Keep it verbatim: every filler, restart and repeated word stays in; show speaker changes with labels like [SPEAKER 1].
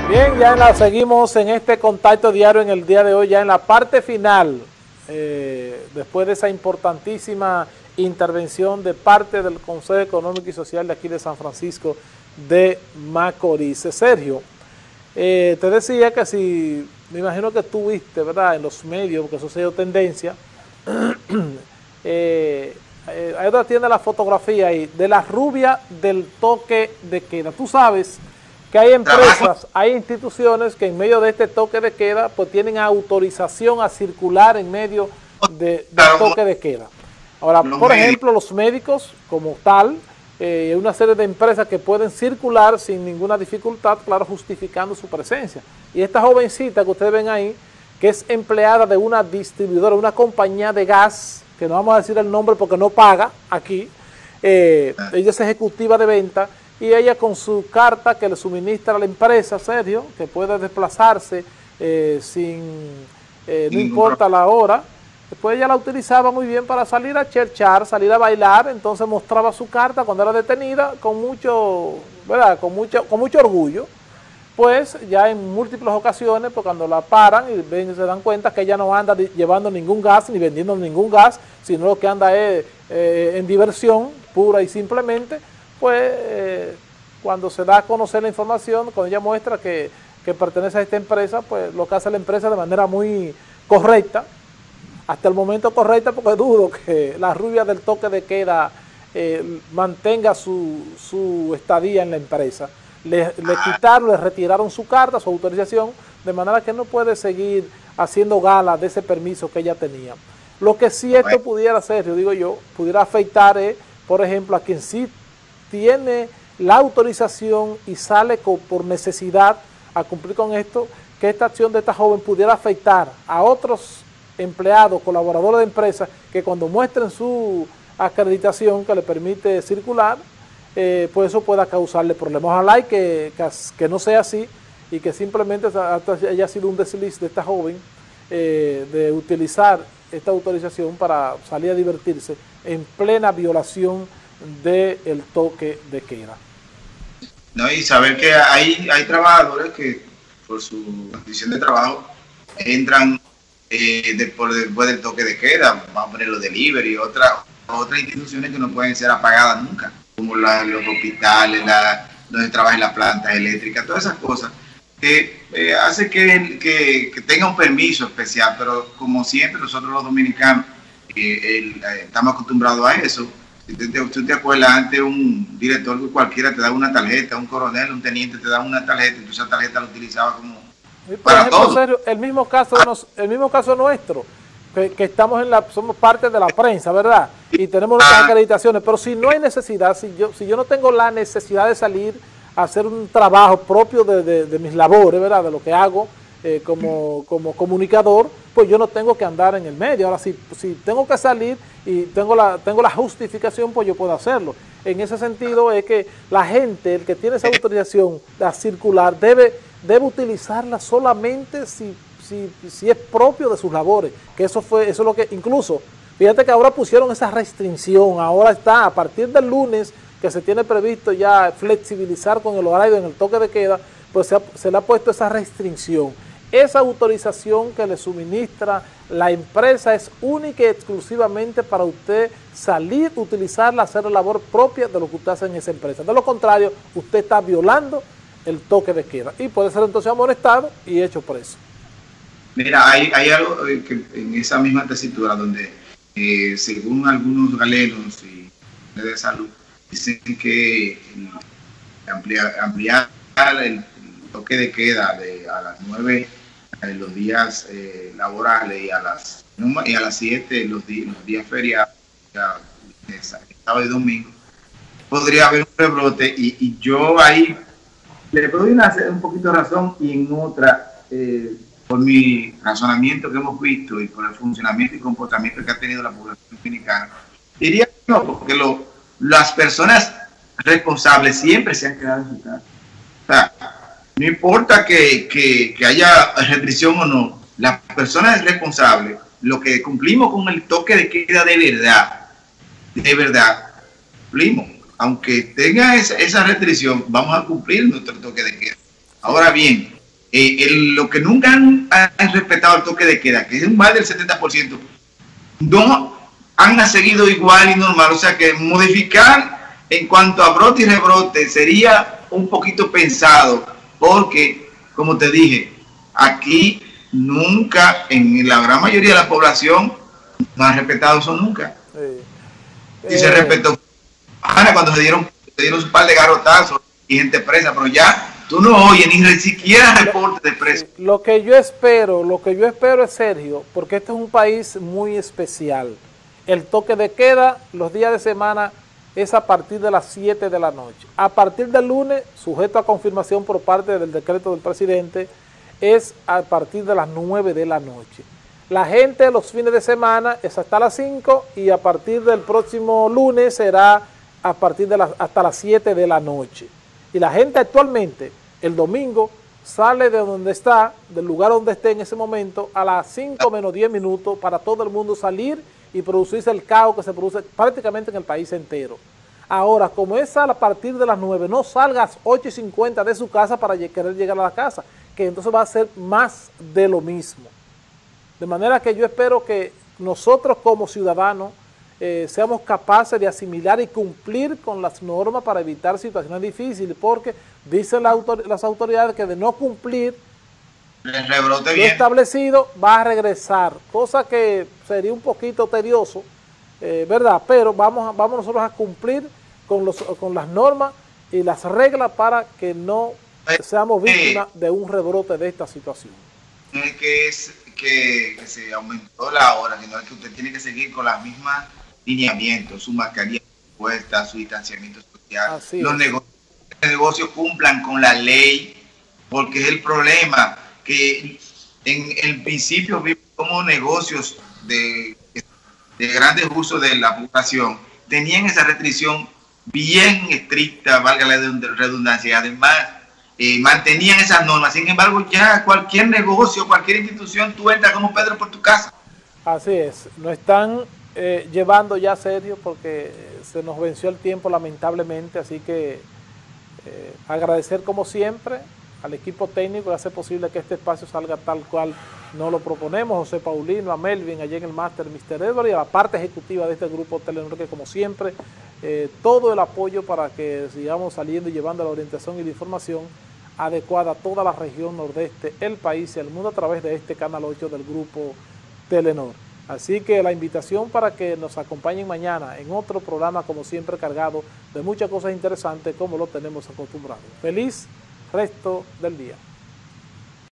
[SPEAKER 1] Bien, ya la seguimos en este contacto diario en el día de hoy, ya en la parte final, eh, después de esa importantísima intervención de parte del Consejo Económico y Social de aquí de San Francisco de Macorís. Sergio, eh, te decía que si, me imagino que tú viste, ¿verdad?, en los medios, porque eso se dio tendencia, eh, eh, ahí donde tiene la fotografía ahí, de la rubia del toque de queda. Tú sabes que hay empresas, hay instituciones que en medio de este toque de queda pues tienen autorización a circular en medio de, del toque de queda. Ahora, por ejemplo, los médicos como tal, eh, una serie de empresas que pueden circular sin ninguna dificultad, claro, justificando su presencia. Y esta jovencita que ustedes ven ahí, que es empleada de una distribuidora, una compañía de gas, que no vamos a decir el nombre porque no paga aquí, eh, ella es ejecutiva de venta, y ella con su carta que le suministra a la empresa, Sergio, que puede desplazarse eh, sin, eh, no importa la hora, después ella la utilizaba muy bien para salir a cherchar, salir a bailar, entonces mostraba su carta cuando era detenida con mucho, ¿verdad?, con mucho, con mucho orgullo, pues ya en múltiples ocasiones, pues cuando la paran y ven, se dan cuenta que ella no anda llevando ningún gas, ni vendiendo ningún gas, sino lo que anda es eh, en diversión, pura y simplemente, pues eh, cuando se da a conocer la información, cuando ella muestra que, que pertenece a esta empresa, pues lo que hace la empresa de manera muy correcta, hasta el momento correcta, porque dudo que la rubia del toque de queda eh, mantenga su, su estadía en la empresa. Le, le quitaron, le retiraron su carta, su autorización, de manera que no puede seguir haciendo gala de ese permiso que ella tenía. Lo que sí esto pudiera hacer, yo digo yo, pudiera afectar, eh, por ejemplo, a quien sí tiene la autorización y sale con, por necesidad a cumplir con esto, que esta acción de esta joven pudiera afectar a otros empleados, colaboradores de empresas, que cuando muestren su acreditación que le permite circular, eh, pues eso pueda causarle problemas. Ojalá y que, que, que no sea así y que simplemente haya sido un desliz de esta joven eh, de utilizar esta autorización para salir a divertirse en plena violación del toque de queda.
[SPEAKER 2] No, y saber que hay, hay trabajadores que por su condición de trabajo entran eh, después, después del toque de queda, vamos a poner los delivery, otras otras instituciones que no pueden ser apagadas nunca, como la, los hospitales, la, donde trabajan las plantas eléctricas, todas esas cosas que eh, hace que, que, que tenga un permiso especial, pero como siempre nosotros los dominicanos eh, el, eh, estamos acostumbrados a eso. Usted te acuerdas, antes un director cualquiera te daba una tarjeta, un coronel, un teniente te daba una tarjeta, entonces esa tarjeta la utilizaba como
[SPEAKER 1] y por para ejemplo, todo. Sergio, el mismo caso de nos, el mismo caso nuestro, que, que estamos en la, somos parte de la prensa, ¿verdad? Y tenemos nuestras acreditaciones, pero si no hay necesidad, si yo, si yo no tengo la necesidad de salir a hacer un trabajo propio de, de, de mis labores, ¿verdad? De lo que hago eh, como, como comunicador, pues yo no tengo que andar en el medio. Ahora, si, si tengo que salir y tengo la, tengo la justificación, pues yo puedo hacerlo. En ese sentido es que la gente, el que tiene esa autorización a circular, debe, debe utilizarla solamente si, si, si es propio de sus labores, que eso fue, eso es lo que, incluso, fíjate que ahora pusieron esa restricción, ahora está, a partir del lunes, que se tiene previsto ya flexibilizar con el horario en el toque de queda, pues se, ha, se le ha puesto esa restricción. Esa autorización que le suministra la empresa es única y exclusivamente para usted salir, utilizarla, hacer la labor propia de lo que usted hace en esa empresa. De lo contrario, usted está violando el toque de queda y puede ser entonces amonestado y hecho preso.
[SPEAKER 2] Mira, hay, hay algo que en esa misma tesitura donde, eh, según algunos galenos y de salud, dicen que ampliar, ampliar el toque de queda de a las nueve en los días eh, laborales y a las y a las siete los, días, los días feriados, sábado y domingo, podría haber un rebrote y, y yo ahí le doy una, un poquito de razón y en otra, eh, por mi razonamiento que hemos visto y por el funcionamiento y comportamiento que ha tenido la población dominicana, diría que no, porque lo, las personas responsables siempre se han quedado en su casa. O sea, no importa que, que, que haya restricción o no, las personas responsables, lo que cumplimos con el toque de queda de verdad, de verdad, cumplimos. Aunque tenga esa, esa restricción, vamos a cumplir nuestro toque de queda. Ahora bien, eh, el, lo que nunca han, han respetado el toque de queda, que es más del setenta por ciento, no han seguido igual y normal. O sea que modificar en cuanto a brote y rebrote sería un poquito pensado, porque, como te dije, aquí nunca, en la gran mayoría de la población, no han respetado eso nunca.
[SPEAKER 1] Sí.
[SPEAKER 2] Y eh, se respetó Ana cuando se dieron, se dieron un par de garrotazos y gente presa, pero ya tú no oyes ni siquiera reportes de presa.
[SPEAKER 1] Sí. Lo que yo espero, lo que yo espero es, Sergio, porque este es un país muy especial. El toque de queda, los días de semana, es a partir de las siete de la noche. A partir del lunes, sujeto a confirmación por parte del decreto del presidente, es a partir de las nueve de la noche. La gente los fines de semana es hasta las cinco y a partir del próximo lunes será a partir de las, hasta las siete de la noche. Y la gente actualmente, el domingo, sale de donde está, del lugar donde esté en ese momento, a las cinco menos diez minutos para todo el mundo salir y producirse el caos que se produce prácticamente en el país entero. Ahora, como es a partir de las nueve, no salgas ocho y cincuenta de su casa para querer llegar a la casa, que entonces va a ser más de lo mismo. De manera que yo espero que nosotros como ciudadanos eh, seamos capaces de asimilar y cumplir con las normas para evitar situaciones difíciles, porque dicen la autor las autoridades que de no cumplir
[SPEAKER 2] Les rebrote
[SPEAKER 1] lo
[SPEAKER 2] bien.
[SPEAKER 1] establecido va a regresar, cosa que sería un poquito tedioso, eh, ¿verdad? Pero vamos, vamos nosotros a cumplir con, los, con las normas y las reglas para que no seamos víctimas de un rebrote de esta situación.
[SPEAKER 2] Es que es que, que se aumentó la hora, sino que usted tiene que seguir con las mismas lineamientos, su mascarilla puesta, su distanciamiento social. Así los negocios, los negocios cumplan con la ley, porque es el problema que en el principio vimos como negocios de, de grandes usos de la población tenían esa restricción bien estricta, valga la redundancia, y además Eh, mantenían esas normas. Sin embargo, ya cualquier negocio, cualquier institución, tú entras como Pedro por tu casa.
[SPEAKER 1] Así es, nos están eh, llevando ya serio porque se nos venció el tiempo lamentablemente, así que eh, agradecer como siempre al equipo técnico que hace posible que este espacio salga tal cual nos lo proponemos, José Paulino, a Melvin, allí en el máster, mister Edward, y a la parte ejecutiva de este grupo Telenor, que como siempre, eh, todo el apoyo para que sigamos saliendo y llevando la orientación y la información adecuada a toda la región nordeste, el país y el mundo a través de este canal ocho del grupo Telenor. Así que la invitación para que nos acompañen mañana en otro programa, como siempre, cargado de muchas cosas interesantes como lo tenemos acostumbrado. Feliz resto del día.